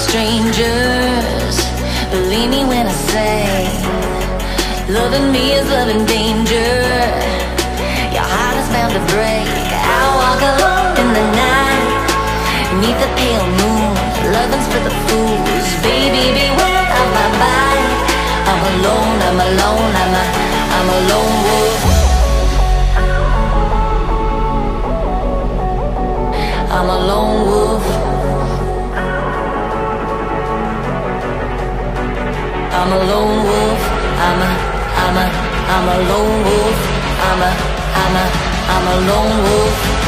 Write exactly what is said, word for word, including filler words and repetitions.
strangers. Believe me when I say, loving me is loving danger. Your heart is bound to break. I walk alone in the night, beneath the pale moon. Loving's for the fools. Baby, beware of my bite. I'm alone, I'm alone, I'm a, I'm a lone wolf. I'm a lone wolf. I'm a lone wolf. I'm a, I'm a, I'm a lone wolf. I'm a, I'm a, I'm a lone wolf.